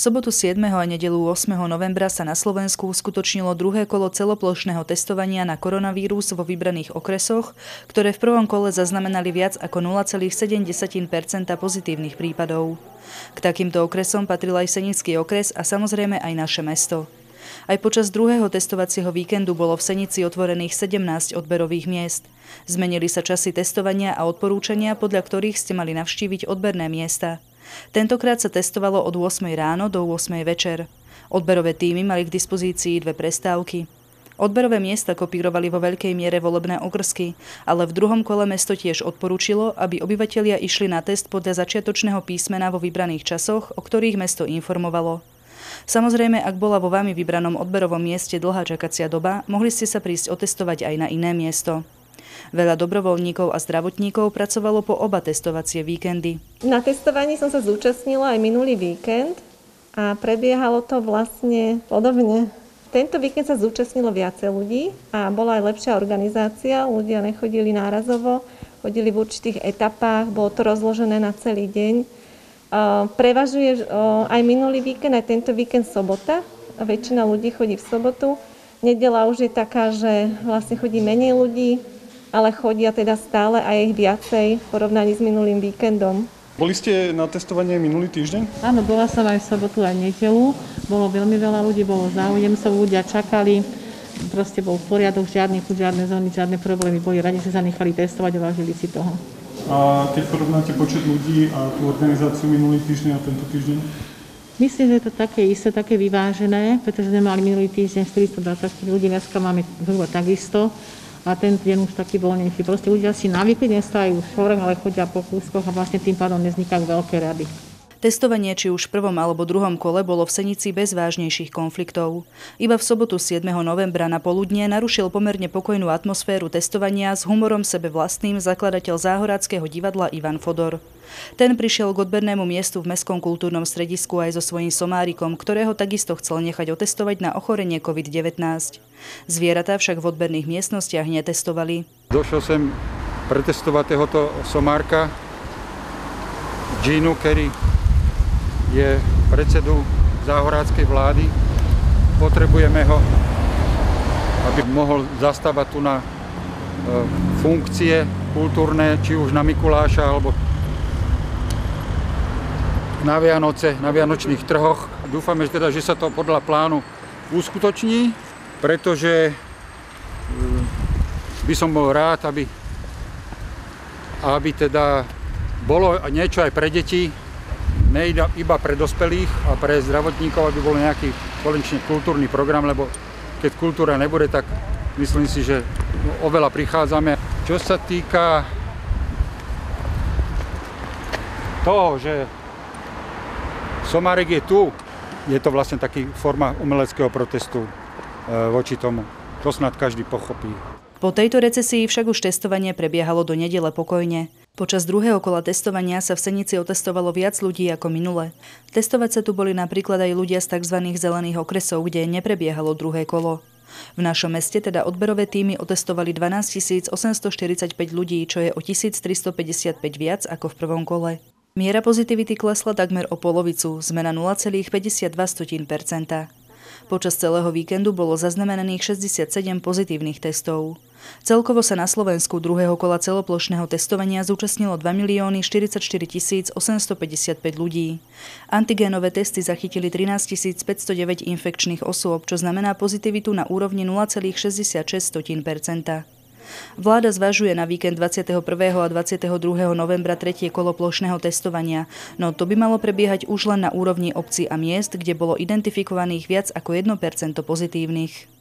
sobotu 7. a nedeľu 8. novembra sa na Slovensku uskutočnilo druhé kolo celoplošného testovania na koronavírus vo vybraných okresoch, ktoré v prvom kole zaznamenali viac ako 0,7% pozitívnych prípadov. K takýmto okresom patril aj Senický okres a samozrejme aj naše mesto. Aj počas druhého testovacieho víkendu bolo v Senici otvorených 17 odberových miest. Zmenili sa časy testovania a odporúčania, podľa ktorých ste mali navštíviť odberné miesta. Tentokrát sa testovalo od 8 ráno do 8 večer. Odberové tímy mali k dispozícii 2 prestávky. Odberové miesta kopírovali vo veľkej miere volebné okrsky, ale v druhom kole mesto tiež odporúčilo, aby obyvatelia išli na test podľa začiatočného písmena vo vybraných časoch, o ktorých mesto informovalo. Samozrejme, ak bola vo vami vybranom odberovom mieste dlhá čakacia doba, mohli ste sa prísť otestovať aj na iné miesto. Veľa dobrovoľníkov a zdravotníkov pracovalo po oba testovacie víkendy. Na testovaní som sa zúčastnila aj minulý víkend a prebiehalo to vlastne podobne. Tento víkend sa zúčastnilo viacej ľudí a bola aj lepšia organizácia. Ľudia nechodili nárazovo, chodili v určitých etapách, bolo to rozložené na celý deň. Prevažuje aj minulý víkend, aj tento víkend sobota. Väčšina ľudí chodí v sobotu. Nedeľa už je taká, že vlastne chodí menej ľudí, ale chodia teda stále aj ich viacej v porovnaní s minulým víkendom. Boli ste na testovanie minulý týždeň? Áno, bola som aj v sobotu, aj nedeľu. Bolo veľmi veľa ľudí, bolo záujem, ľudia čakali. Proste bol poriadok, žiadny chuť, žiadne zóny, žiadne problémy. Boli radi, že sa nechali testovať a vážili si toho. A keď porovnáte počet ľudí a tú organizáciu minulý týždeň a tento týždeň? Myslím, že je to také isté, také vyvážené, pretože sme mali minulý týždeň 424 ľudí, dneska máme zhruba takisto. A ten deň už taký voľnejší. Proste ľudia si navykli, nestávajú v šorách, ale chodia po kúskoch a vlastne tým pádom nevznikajú veľké rady. Testovanie či už v prvom alebo druhom kole bolo v Senici bez vážnejších konfliktov. Iba v sobotu 7. novembra na poludnie narušil pomerne pokojnú atmosféru testovania s humorom sebe vlastným zakladateľ Záhoráckeho divadla Ivan Fodor. Ten prišiel k odbernému miestu v Mestskom kultúrnom stredisku aj so svojím somárikom, ktorého takisto chcel nechať otestovať na ochorenie COVID-19. Zvieratá však v odberných miestnostiach netestovali. Došiel sem pretestovať tohoto somárka, Ginu, ktorý je predsedu záhoráckej vlády. Potrebujeme ho, aby mohol zastávať tu na funkcie kultúrne, či už na Mikuláša, alebo na Vianoce, na vianočných trhoch. Dúfame, že sa to podľa plánu uskutoční, pretože by som bol rád, aby teda bolo niečo aj pre deti, ne iba pre dospelých a pre zdravotníkov, aby bol nejaký konečne kultúrny program, lebo keď kultúra nebude, tak myslím si, že oveľa prichádzame. Čo sa týka toho, že somárik je tu, je to vlastne taký forma umeleckého protestu voči tomu. To snad každý pochopí. Po tejto recesii však už testovanie prebiehalo do nedele pokojne. Počas druhého kola testovania sa v Senici otestovalo viac ľudí ako minule. Testovať sa tu boli napríklad aj ľudia z tzv. Zelených okresov, kde neprebiehalo druhé kolo. V našom meste teda odberové tímy otestovali 12 845 ľudí, čo je o 1355 viac ako v prvom kole. Miera pozitivity klesla takmer o polovicu, zmena 0,52%. Počas celého víkendu bolo zaznamenaných 67 pozitívnych testov. Celkovo sa na Slovensku druhého kola celoplošného testovania zúčastnilo 2 044 855 ľudí. Antigénové testy zachytili 13 509 infekčných osôb, čo znamená pozitivitu na úrovni 0,66%. Vláda zvažuje na víkend 21. a 22. novembra tretie kolo plošného testovania, no to by malo prebiehať už len na úrovni obcí a miest, kde bolo identifikovaných viac ako 1% pozitívnych.